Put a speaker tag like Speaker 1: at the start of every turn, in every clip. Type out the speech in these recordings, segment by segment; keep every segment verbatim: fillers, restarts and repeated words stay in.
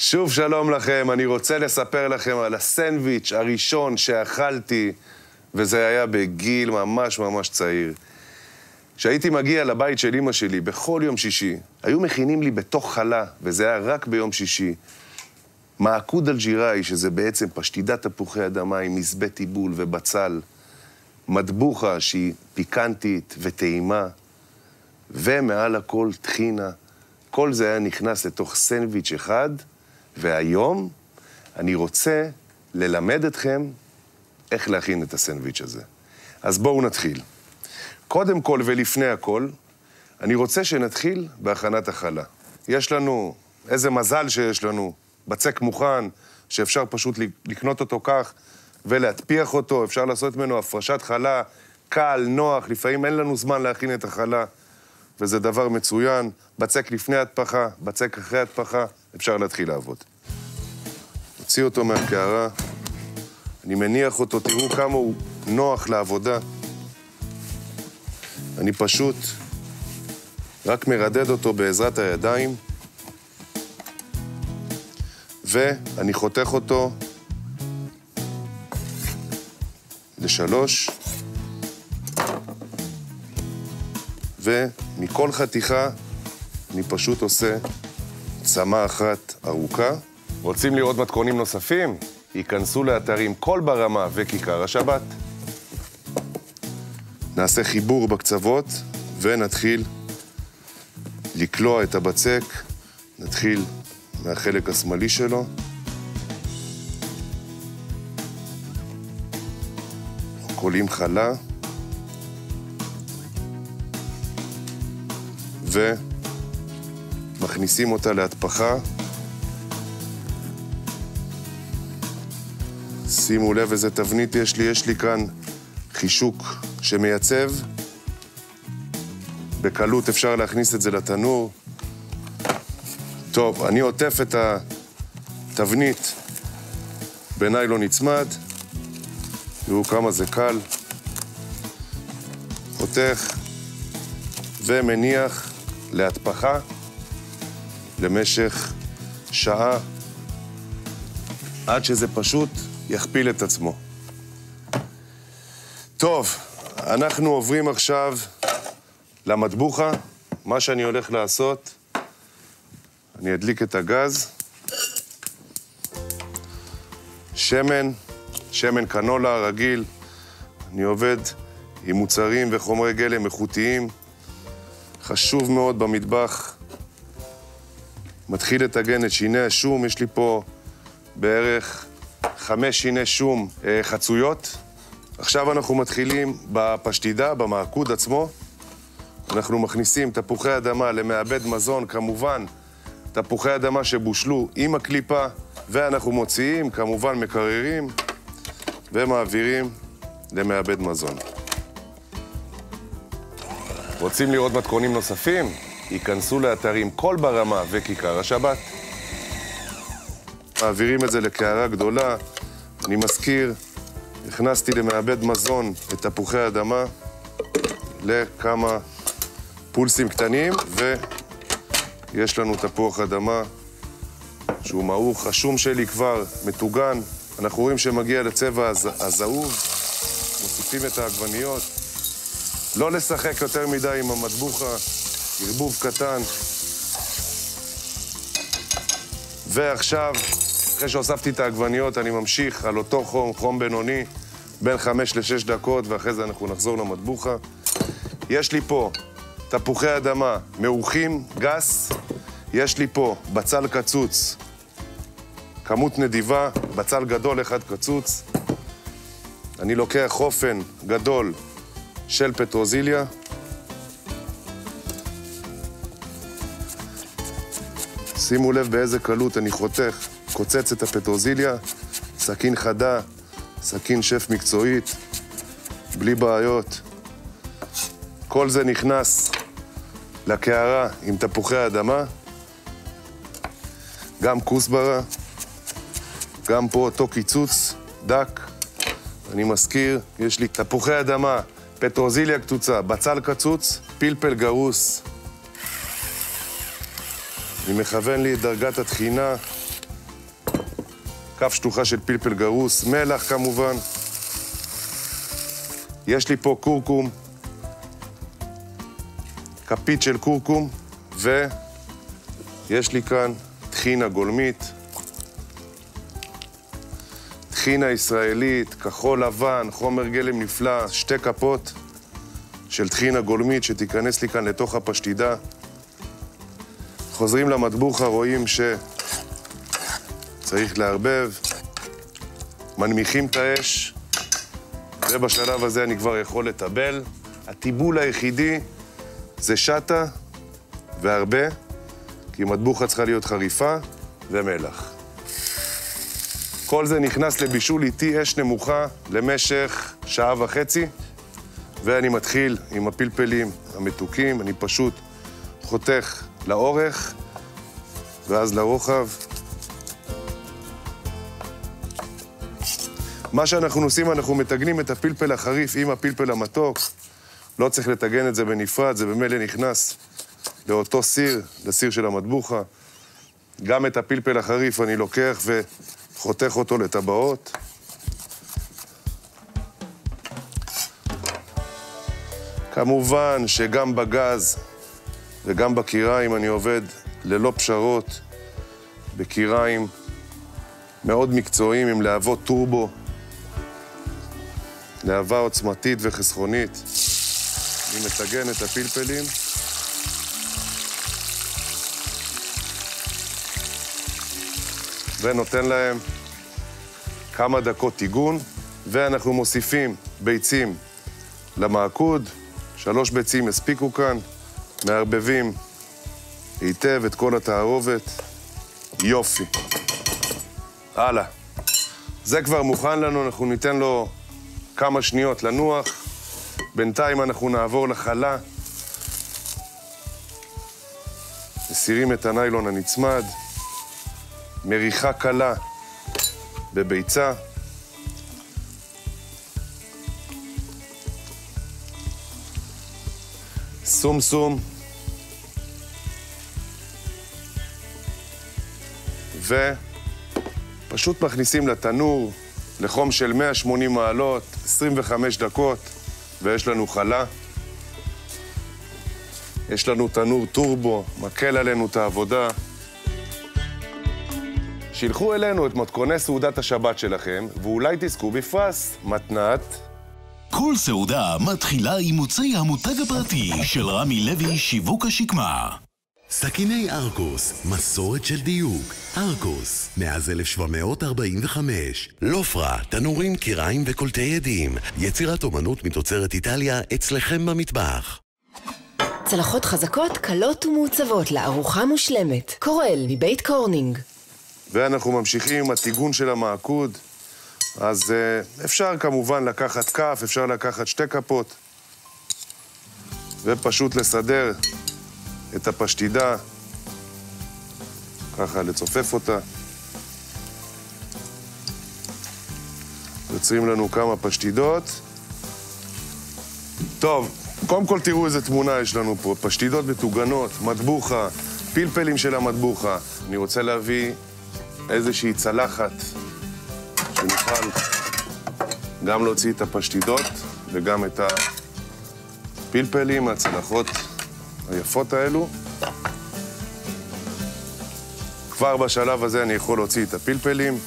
Speaker 1: שוב שלום לכם, אני רוצה לספר לכם על הסנדוויץ' הראשון שאכלתי, וזה היה בגיל ממש ממש צעיר. כשהייתי מגיע לבית של אמא שלי בכל יום שישי, היו מכינים לי בתוך חלה, וזה היה רק ביום שישי, מעקוד אלג'יראי, שזה בעצם פשטידת תפוחי אדמה עם מזבט טיבול ובצל, מטבוחה שהיא פיקנטית וטעימה, ומעל הכל טחינה. כל זה היה נכנס לתוך סנדוויץ' אחד, והיום אני רוצה ללמד אתכם איך להכין את הסנדוויץ' הזה. אז בואו נתחיל. קודם כל ולפני הכל, אני רוצה שנתחיל בהכנת החלה. יש לנו, איזה מזל שיש לנו, בצק מוכן, שאפשר פשוט לקנות אותו כך ולהטפיח אותו, אפשר לעשות ממנו הפרשת חלה, קל, נוח, לפעמים אין לנו זמן להכין את החלה, וזה דבר מצוין. בצק לפני התפחה, בצק אחרי התפחה, אפשר להתחיל לעבוד. נוציא אותו מהקערה, אני מניח אותו, תראו כמה הוא נוח לעבודה. אני פשוט רק מרדד אותו בעזרת הידיים, ואני חותך אותו לשלוש, ומכל חתיכה אני פשוט עושה צמה אחת ארוכה. רוצים לראות מתכונים נוספים? ייכנסו לאתרים כל ברמה וכיכר השבת. נעשה חיבור בקצוות ונתחיל לקלוע את הבצק. נתחיל מהחלק השמאלי שלו. קולים חלה. ומכניסים אותה להתפחה. שימו לב איזה תבנית יש לי, יש לי כאן חישוק שמייצב. בקלות אפשר להכניס את זה לתנור. טוב, אני עוטף את התבנית בניילון נצמד. תראו כמה זה קל. חותך ומניח להתפחה למשך שעה, עד שזה פשוט יכפיל את עצמו. טוב, אנחנו עוברים עכשיו למטבוחה. מה שאני הולך לעשות, אני אדליק את הגז. שמן, שמן קנולה רגיל. אני עובד עם מוצרים וחומרי גלם איכותיים. חשוב מאוד במטבח. מתחיל לטגן את שיני השום. יש לי פה בערך חמש שיני שום אה, חצויות. עכשיו אנחנו מתחילים בפשטידה, במעקוד עצמו. אנחנו מכניסים תפוחי אדמה למעבד מזון, כמובן תפוחי אדמה שבושלו עם הקליפה, ואנחנו מוציאים, כמובן מקררים, ומעבירים למעבד מזון. רוצים לראות מתכונים נוספים? ייכנסו לאתרים כל ברמה וכיכר השבת. מעבירים את זה לקערה גדולה. אני מזכיר, הכנסתי למעבד מזון את תפוחי אדמה לכמה פולסים קטנים, ויש לנו תפוח אדמה שהוא מעוך. השום שלי כבר מטוגן. אנחנו רואים שמגיע לצבע הזהוב. מוסיפים את העגבניות. לא לשחק יותר מדי עם המטבוחה, ערבוב קטן. ועכשיו, אחרי שהוספתי את העגבניות, אני ממשיך על אותו חום, חום בינוני, בין חמש לשש דקות, ואחרי זה אנחנו נחזור למטבוחה. יש לי פה תפוחי אדמה מעוכים, גס. יש לי פה בצל קצוץ, כמות נדיבה, בצל גדול אחד קצוץ. אני לוקח חופן גדול של פטרוזיליה. שימו לב באיזה קלות אני חותך, קוצץ את הפטרוזיליה, סכין חדה, סכין שף מקצועית, בלי בעיות. כל זה נכנס לקערה עם תפוחי האדמה, גם כוסברה, גם פה אותו קיצוץ דק. אני מזכיר, יש לי תפוחי אדמה, פטרוזיליה קצוצה, בצל קצוץ, פלפל גרוס. אני מכוון לי את דרגת התחינה כף שטוחה של פלפל גרוס, מלח כמובן. יש לי פה קורקום, כפית של קורקום, ויש לי כאן טחינה גולמית, טחינה ישראלית, כחול לבן, חומר גלם נפלא, שתי כפות של טחינה גולמית שתיכנס לי כאן לתוך הפשטידה. חוזרים למטבוחה, רואים שצריך לערבב, מנמיכים את האש, ובשלב הזה אני כבר יכול לטבל. הטיבול היחידי זה שטה והרבה, כי מטבוחה צריכה להיות חריפה ומלח. כל זה נכנס לבישול איתי אש נמוכה למשך שעה וחצי, ואני מתחיל עם הפלפלים המתוקים. אני פשוט חותך לאורך ואז לרוחב. מה שאנחנו עושים, אנחנו מתגנים את הפלפל החריף עם הפלפל המתוק. לא צריך לתגן את זה בנפרד, זה במילא נכנס לאותו סיר, לסיר של המטבוחה. גם את הפלפל החריף אני לוקח וחותך אותו לטבעות. כמובן שגם בגז וגם בקיריים אני עובד ללא פשרות, בקיריים מאוד מקצועיים עם להבות טורבו, להבה עוצמתית וחסכונית. אני מטגן את הפלפלים. ונותן להם כמה דקות טיגון, ואנחנו מוסיפים ביצים למעקוד. שלוש ביצים הספיקו כאן, מערבבים היטב את כל התערובת. יופי. הלאה. זה כבר מוכן לנו, אנחנו ניתן לו כמה שניות לנוח. בינתיים אנחנו נעבור לחלה. מסירים את הניילון הנצמד. מריחה קלה בביצה. סום סום. ופשוט מכניסים לתנור לחום של מאה ושמונים מעלות, עשרים וחמש דקות, ויש לנו חלה. יש לנו תנור טורבו, מקל עלינו את העבודה. שילחו אלינו את מתכוני סעודת השבת שלכם, ואולי תזכו בפרס, מתנת.
Speaker 2: כל סעודה מתחילה עם מוצאי המותג הפרטי של רמי לוי, שיווק השקמה.
Speaker 3: סכיני ארקוס, מסורת של דיוק. ארקוס, מאז אלף שבע מאות ארבעים וחמש. לופרה, תנורים, קיריים וקולטי עדים. יצירת אומנות מתוצרת איטליה אצלכם במטבח.
Speaker 4: צלחות חזקות, קלות ומעוצבות לארוחה מושלמת. קורל מבית קורנינג.
Speaker 1: ואנחנו ממשיכים עם הטיגון של המעקוד. אז uh, אפשר כמובן לקחת כף, אפשר לקחת שתי כפות, ופשוט לסדר את הפשטידה, ככה לצופף אותה. יוצרים לנו כמה פשטידות. טוב, קודם כל תראו איזה תמונה יש לנו פה. פשטידות מטוגנות, מטבוחה, פלפלים של המטבוחה. אני רוצה להביא איזושהי צלחת שנוכל גם להוציא את הפשטידות וגם את הפלפלים, הצלחות היפות האלו. כבר בשלב הזה אני יכול להוציא את הפלפלים.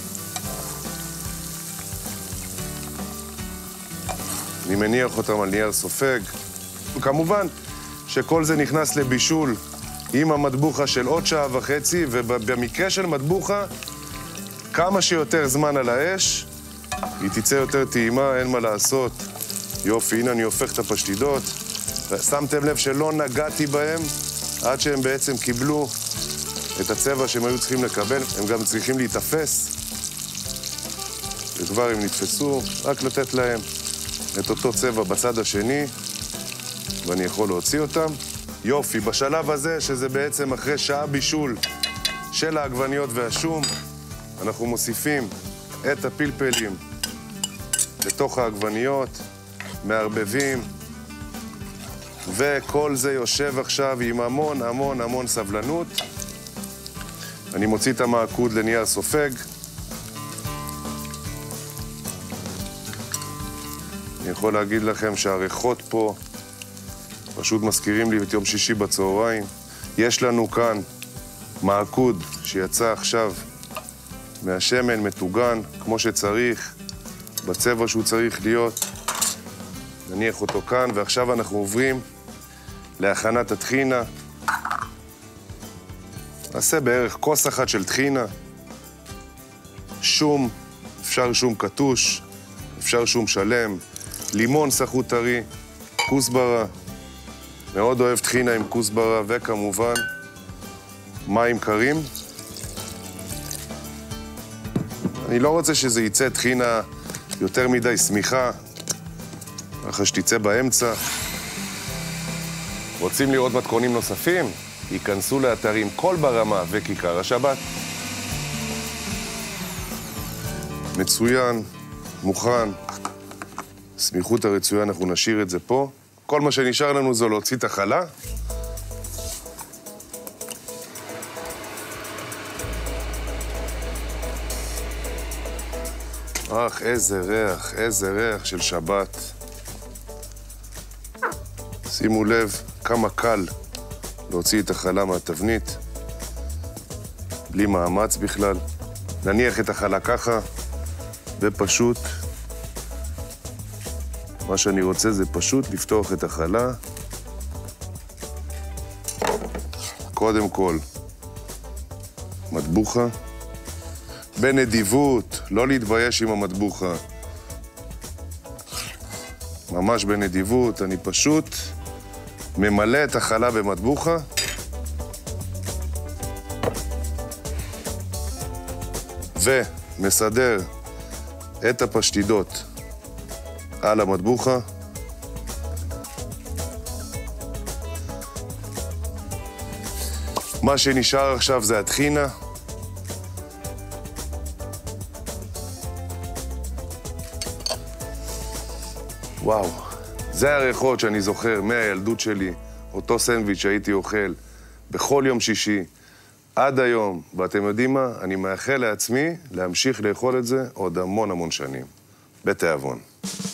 Speaker 1: אני מניח אותם על נייר סופג. כמובן שכל זה נכנס לבישול עם המטבוחה של עוד שעה וחצי, ובמקרה של מטבוחה, כמה שיותר זמן על האש, היא תצא יותר טעימה, אין מה לעשות. יופי, הנה אני הופך את הפשטידות. שמתם לב שלא נגעתי בהם עד שהם בעצם קיבלו את הצבע שהם היו צריכים לקבל. הם גם צריכים להתאפס. וכבר הם נתפסו, רק לתת להם את אותו צבע בצד השני, ואני יכול להוציא אותם. יופי, בשלב הזה, שזה בעצם אחרי שעה בישול של העגבניות והשום, אנחנו מוסיפים את הפלפלים לתוך העגבניות, מערבבים, וכל זה יושב עכשיו עם המון המון המון סבלנות. אני מוציא את המעקוד לנייר סופג, יכול להגיד לכם שהריחות פה פשוט מזכירים לי את יום שישי בצהריים. יש לנו כאן מעקוד שיצא עכשיו מהשמן, מטוגן, כמו שצריך, בצבע שהוא צריך להיות. נניח אותו כאן, ועכשיו אנחנו עוברים להכנת הטחינה. נעשה בערך כוס אחת של טחינה. שום, אפשר שום קטוש, אפשר שום שלם, לימון סחוט טרי, כוסברה. מאוד אוהב טחינה עם כוסברה, וכמובן מים קרים. אני לא רוצה שזה יצא טחינה יותר מדי סמיכה, ככה שתצא באמצע. רוצים לראות מתכונים נוספים? ייכנסו לאתרים כל ברמה וכיכר השבת. מצוין, מוכן. סמיכות הרצויה, אנחנו נשאיר את זה פה. כל מה שנשאר לנו זה להוציא את החלה. אך, איזה ריח, איזה ריח של שבת. שימו לב כמה קל להוציא את החלה מהתבנית, בלי מאמץ בכלל. נניח את החלה ככה, ופשוט, מה שאני רוצה זה פשוט לפתוח את החלה. קודם כל, מטבוחה. בנדיבות, לא להתבייש עם המטבוחה. ממש בנדיבות, אני פשוט ממלא את החלה במטבוחה. ומסדר את הפשטידות על המטבוחה. מה שנשאר עכשיו זה הטחינה. וואו, זה הריחות שאני זוכר מהילדות שלי, אותו סנדוויץ' שהייתי אוכל בכל יום שישי, עד היום. ואתם יודעים מה? אני מאחל לעצמי להמשיך לאכול את זה עוד המון המון שנים. בתיאבון.